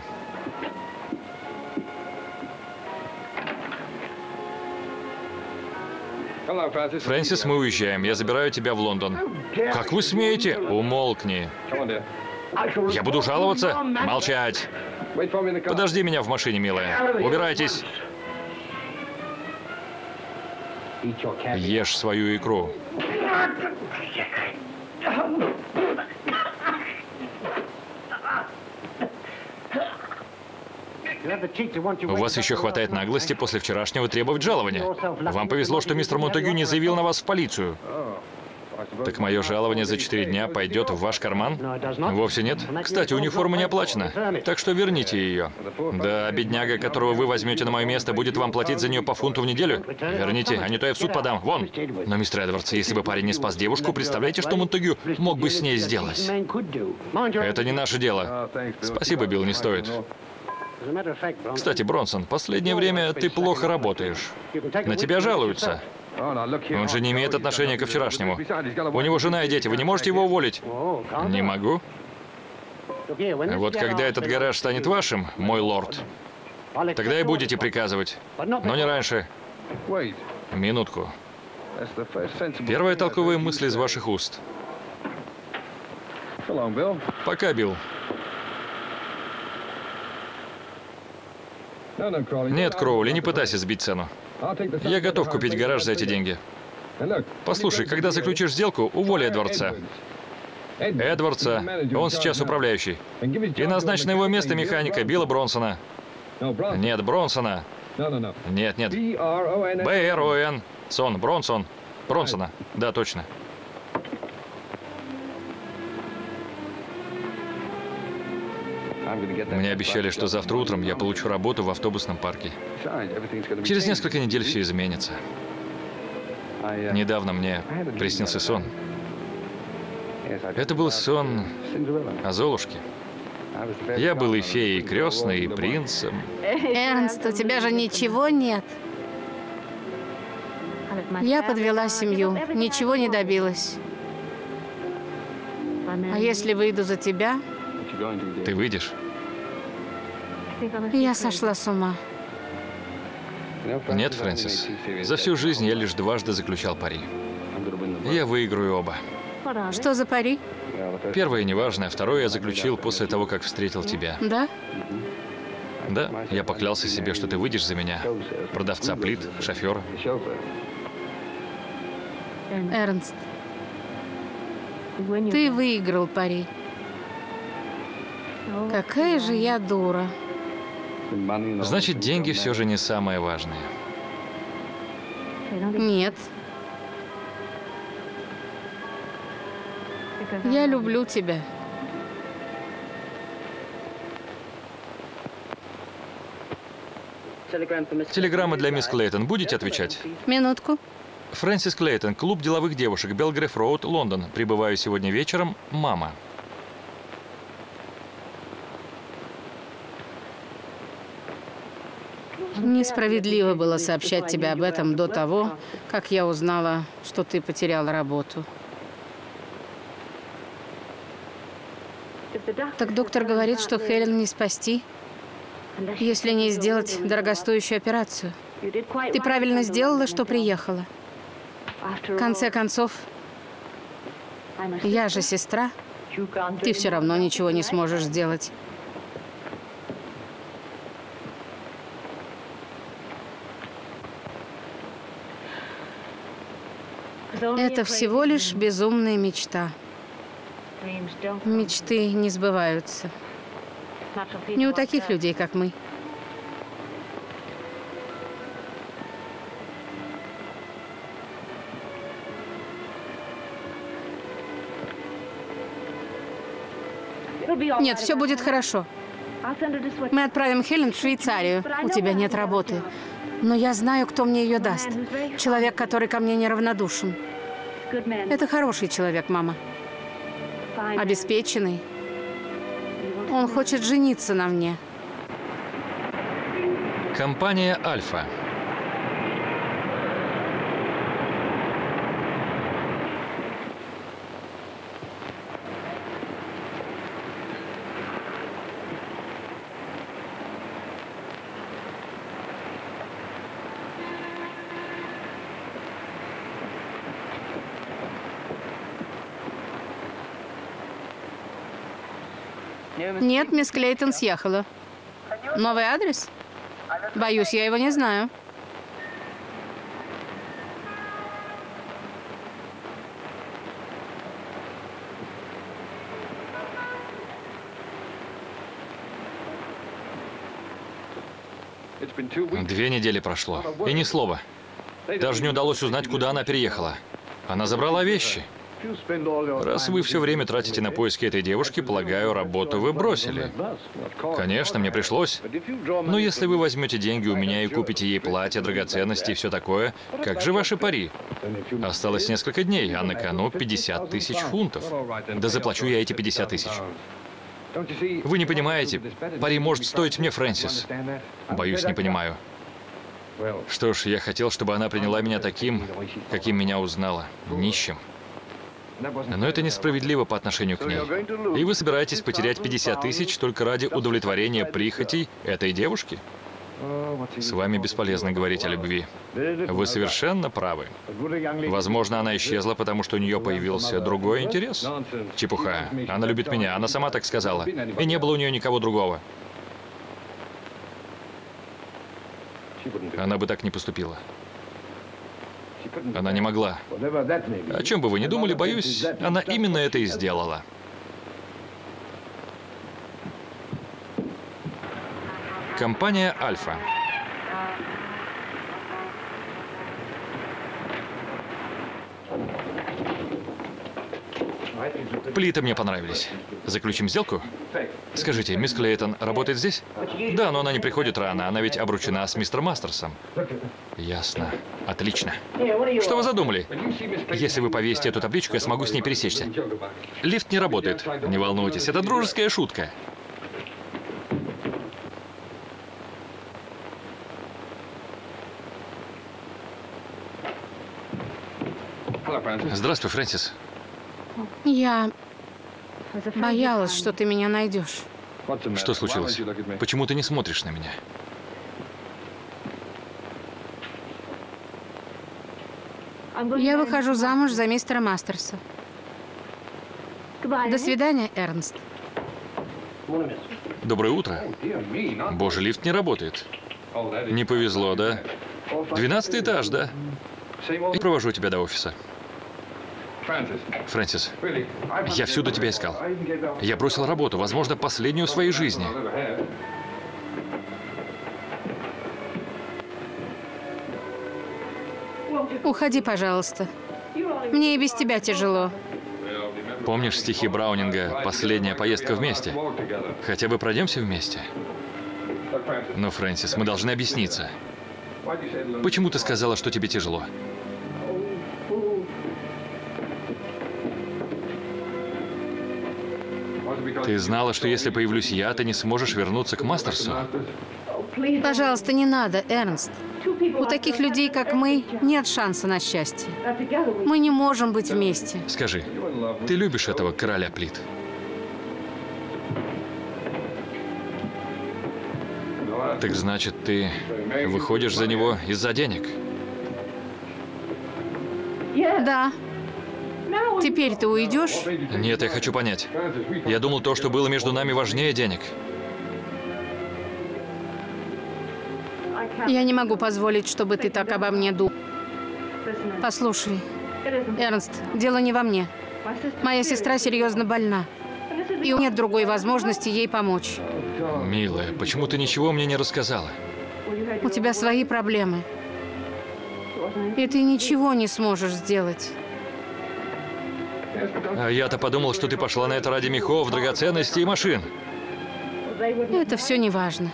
Фрэнсис, мы уезжаем. Я забираю тебя в Лондон. Как вы смеете? Умолкни. Я буду жаловаться? Молчать. Подожди меня в машине, милая. Убирайтесь. Ешь свою икру. У вас еще хватает наглости после вчерашнего требовать жалования. Вам повезло, что мистер Монтегю не заявил на вас в полицию. Так мое жалование за четыре дня пойдет в ваш карман? Вовсе нет. Кстати, униформа не оплачена, так что верните ее. Да, бедняга, которого вы возьмете на мое место, будет вам платить за нее по фунту в неделю. Верните, а не то я в суд подам. Вон. Но, мистер Эдвардс, если бы парень не спас девушку, представляете, что Монтегю мог бы с ней сделать? Это не наше дело. Спасибо, Билл, не стоит. Кстати, Бронсон, последнее время ты плохо работаешь. На тебя жалуются. Он же не имеет отношения ко вчерашнему. У него жена и дети. Вы не можете его уволить? Не могу. Вот когда этот гараж станет вашим, мой лорд, тогда и будете приказывать. Но не раньше. Минутку. Первая толковая мысль из ваших уст. Пока, Билл. Нет, Кроули, не пытайся сбить цену. Я готов купить гараж за эти деньги. Послушай, когда заключишь сделку, уволи Эдвардса. Эдвардса, он сейчас управляющий. И назначь на его место механика Билла Бронсона. Нет, Бронсона. Нет, нет. Б Р О Н. Сон, Бронсон. Бронсона. Да, точно. Мне обещали, что завтра утром я получу работу в автобусном парке. Через несколько недель все изменится. Недавно мне приснился сон. Это был сон о Золушке. Я был и феей, и крестной, и принцем. Эрнст, у тебя же ничего нет. Я подвела семью, ничего не добилась. А если выйду за тебя, Ты выйдешь? я сошла с ума. Нет, Фрэнсис. За всю жизнь я лишь дважды заключал пари. Я выиграю оба. Что за пари? Первое неважно, а второе я заключил после того, как встретил тебя. Да? Да, я поклялся себе, что ты выйдешь за меня. Продавца плит, шофера. Эрнст, ты выиграл пари. Какая же я дура. Значит, деньги все же не самое важное. Нет. Я люблю тебя. Телеграмма для мисс Клейтон. Будете отвечать? Минутку. Фрэнсис Клейтон, клуб деловых девушек, Белгрэв Роуд, Лондон. Прибываю сегодня вечером. Мама. Несправедливо было сообщать тебе об этом до того, как я узнала, что ты потеряла работу. Так доктор говорит, что Хелен не спасти, если не сделать дорогостоящую операцию. Ты правильно сделала, что приехала. В конце концов, я же сестра. Ты все равно ничего не сможешь сделать. Это всего лишь безумная мечта. Мечты не сбываются. Не у таких людей, как мы. Нет, все будет хорошо. Мы отправим Хелен в Швейцарию. У тебя нет работы. Но я знаю, кто мне ее даст. Человек, который ко мне неравнодушен. Это хороший человек, мама. Обеспеченный. Он хочет жениться на мне. Компания «Альфа». Нет, мисс Клейтон съехала. Новый адрес? Боюсь, я его не знаю. Две недели прошло. И ни слова. Даже не удалось узнать, куда она переехала. Она забрала вещи. Раз вы все время тратите на поиски этой девушки, полагаю, работу вы бросили. Конечно, мне пришлось. Но если вы возьмете деньги у меня и купите ей платье, драгоценности и все такое, как же ваши пари? Осталось несколько дней, а на кону пятьдесят тысяч фунтов. Да заплачу я эти пятьдесят тысяч. Вы не понимаете, пари может стоить мне Фрэнсис. Боюсь, не понимаю. Что ж, я хотел, чтобы она приняла меня таким, каким меня узнала, нищим. Но это несправедливо по отношению к ней. И вы собираетесь потерять пятьдесят тысяч только ради удовлетворения прихотей этой девушки? С вами бесполезно говорить о любви. Вы совершенно правы. Возможно, она исчезла, потому что у нее появился другой интерес. Чепуха. Она любит меня, она сама так сказала. И не было у нее никого другого. Она бы так не поступила. Она не могла. О чем бы вы ни думали, боюсь, она именно это и сделала. Компания «Альфа». Плиты мне понравились. Заключим сделку? Скажите, мисс Клейтон работает здесь? Да, но она не приходит рано. Она ведь обручена с мистером Мастерсом. Ясно. Отлично. Что вы задумали? Если вы повесите эту табличку, я смогу с ней пересечься. Лифт не работает. Не волнуйтесь, это дружеская шутка. Здравствуй, Фрэнсис. Я боялась, что ты меня найдешь. Что случилось? Почему ты не смотришь на меня? Я выхожу замуж за мистера Мастерса. До свидания, Эрнст. Доброе утро. Боже, лифт не работает. Не повезло, да? Двенадцатый этаж, да? И провожу тебя до офиса. Фрэнсис, я всюду тебя искал. Я бросил работу, возможно, последнюю в своей жизни. Уходи, пожалуйста. Мне и без тебя тяжело. Помнишь стихи Браунинга «Последняя поездка вместе»? Хотя бы пройдемся вместе. Но, Фрэнсис, мы должны объясниться. Почему ты сказала, что тебе тяжело? Ты знала, что если появлюсь я, ты не сможешь вернуться к Мастерсу? Пожалуйста, не надо, Эрнст. У таких людей, как мы, нет шанса на счастье. Мы не можем быть вместе. Скажи, ты любишь этого короля плит? Так значит, ты выходишь за него из-за денег? Да. Теперь ты уйдешь? Нет, я хочу понять. Я думал, то, что было между нами, важнее денег. Я не могу позволить, чтобы ты так обо мне думал. Послушай, Эрнст, дело не во мне. Моя сестра серьезно больна. И у меня нет другой возможности ей помочь. Милая, почему ты ничего мне не рассказала? У тебя свои проблемы. И ты ничего не сможешь сделать. А я-то подумал, что ты пошла на это ради мехов, драгоценностей и машин. Это все не важно.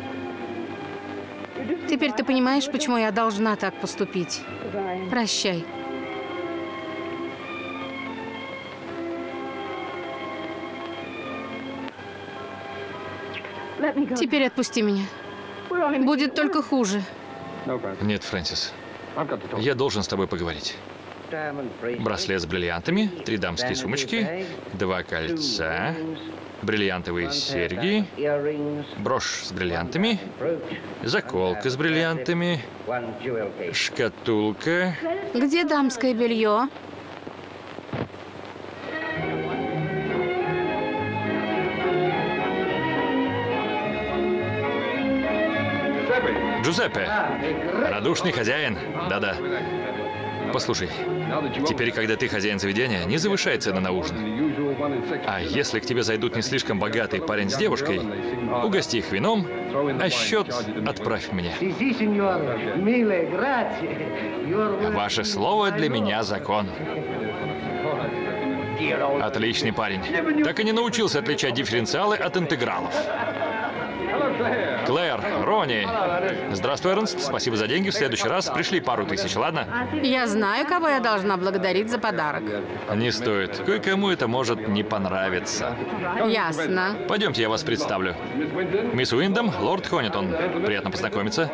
Теперь ты понимаешь, почему я должна так поступить. Прощай. Теперь отпусти меня. Будет только хуже. Нет, Фрэнсис. Я должен с тобой поговорить. Браслет с бриллиантами, три дамские сумочки, два кольца, бриллиантовые серьги, брошь с бриллиантами, заколка с бриллиантами, шкатулка. Где дамское белье? Джузеппе, радушный хозяин. Да-да. Послушай, теперь, когда ты хозяин заведения, не завышай цены на ужин. А если к тебе зайдут не слишком богатый парень с девушкой, угости их вином, а счет отправь мне. Ваше слово для меня закон. Отличный парень. Так и не научился отличать дифференциалы от интегралов. Клэр, Ронни. Здравствуй, Эрнст. Спасибо за деньги. В следующий раз пришли пару тысяч, ладно? Я знаю, кого я должна благодарить за подарок. Не стоит. Кое-кому это может не понравиться. Ясно. Пойдемте, я вас представлю. Мисс Уиндом, лорд Хонитон. Приятно познакомиться.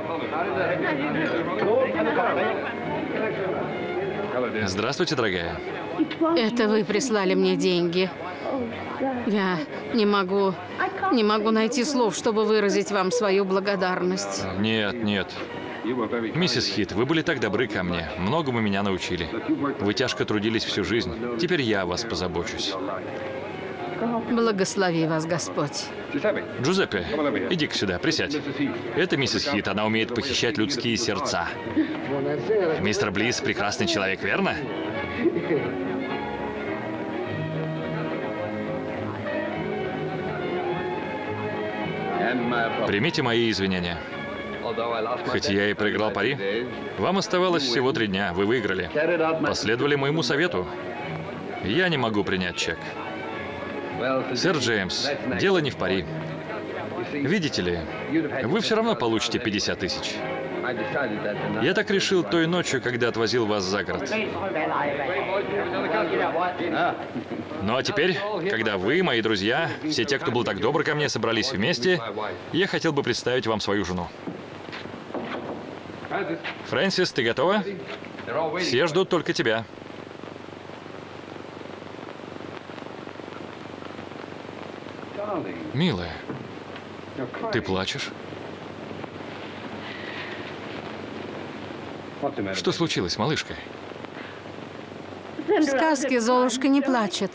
Здравствуйте, дорогая. Это вы прислали мне деньги. Я не могу, не могу найти слов, чтобы выразить вам свою благодарность. Нет, нет. Миссис Хит, вы были так добры ко мне. Многому меня научили. Вы тяжко трудились всю жизнь. Теперь я о вас позабочусь. Благослови вас, Господь. Джузеппе, иди-ка сюда, присядь. Это миссис Хит, она умеет похищать людские сердца. Мистер Блисс прекрасный человек, верно? Примите мои извинения. Хоть я и проиграл пари, вам оставалось всего три дня, вы выиграли. Последовали моему совету. Я не могу принять чек. Сэр Джеймс, дело не в пари. Видите ли, вы все равно получите пятьдесят тысяч. Я так решил той ночью, когда отвозил вас за город. Ну а теперь, когда вы, мои друзья, все те, кто был так добр ко мне, собрались вместе, я хотел бы представить вам свою жену. Фрэнсис, ты готова? Все ждут только тебя. Милая, ты плачешь? Что случилось, малышка? В сказке Золушка не плачет.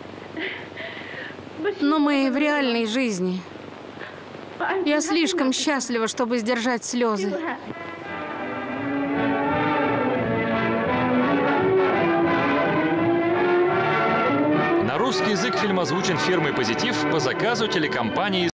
Но мы в реальной жизни. Я слишком счастлива, чтобы сдержать слезы. На русский язык фильм озвучен фирмой «Позитив» по заказу телекомпании